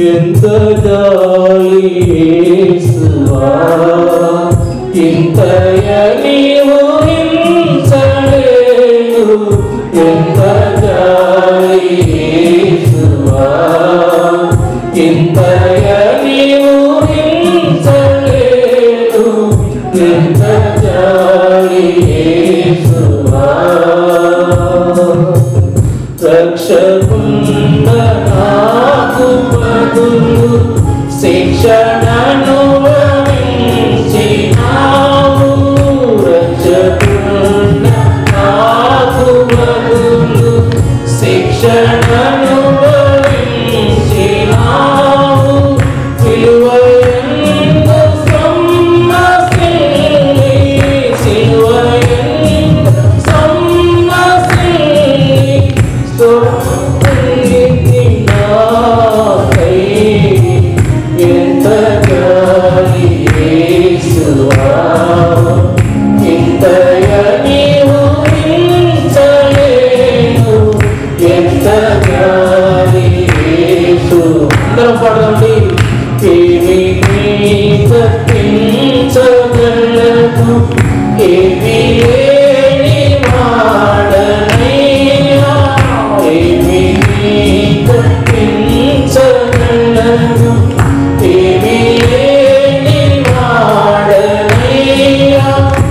ఎంత జాలి యేసువా, ఇంతయ నీవు హింసలేవు. ఎంత జాలి యేసువా, ఇంతయ నీవు హింసలేవు. ఎంత జాలి యేసువా, రక్షకుండ నాకు బదులు శిక్షణను వహించినావు. రక్షకుండ నాకు బదులు శిక్షణను వహించినావు. సిలువయందు సొమ్మసిల్లి, సిలువయందు సొమ్మసిల్లి ఎంత జాలి యేసువా, ఇంతయ నీవు హింసలేవు. ఎంత జాలి యేసు. అందరం పాడండి. ఏమి తప్పించగలదు, ఏమి లేని వాడనయ్యా. ఏమి తప్పించగలదు, ఏమి లేని వాడనయ్యా.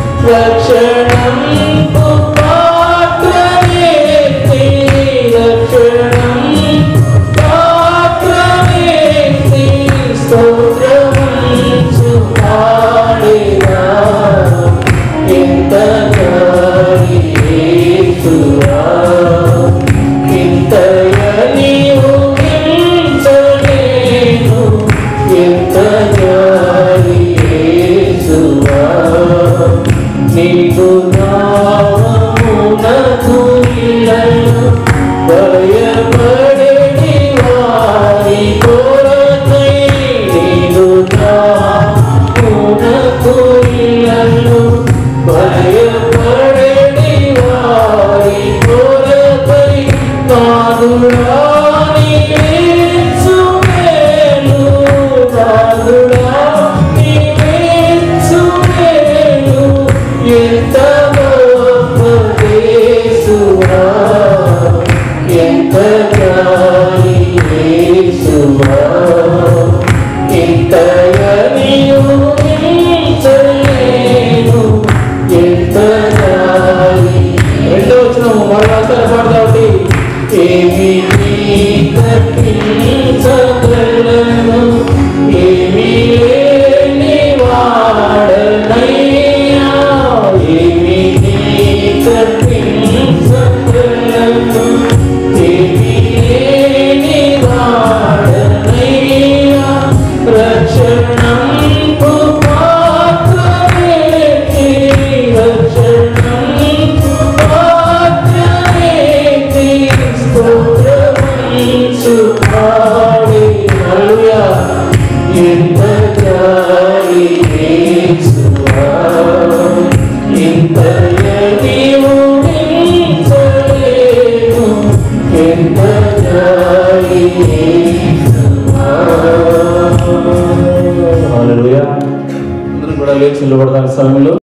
రక్షణంకు పాత్రవేత్తి, రక్షణంకు పాత్రవేత్తి. స్తోత్రమంచు పాడేదా. ఎంత జాలి యేసువా, ఇంతయ నీవు హింసలేవు. ఎంత జాలి యేసువా, నీకు నామమునకు ఇలను భయపడని వారి కొరకై. నీకు నామమునకు ఇలను భయపడని వారి కొరకై. నాదుడా నీవే సుమేలు, నాదుడా నీవే సుమేలు. ఎంత గొప్ప యేసువా, ఎంత జాలి యేసువా, ఇంతయ నీవు హింసలేవు. ఎంత జాలి. రెండో వచనము మరోసారి పాడదామండి. ఏమి తప్పించగలను, ఏమి లేని వాడనయ్యా. ఏమి తప్పించగలను, ఏమి లేని వాడనయ్యా. రక్షణంకు పాత్రవేత్తి, రక్షణంకు పాత్రవేత్తి. స్తోత్రమంచు పాడే. హల్లెలూయా. ఎంత జాలి యేసువా, ఇంతయ నీవు హింసలేవు. ఎంత జాలి యేసువా. హల్లెలూయా. అందరం కూడా లేచి నిలబడదాం సమయంలో.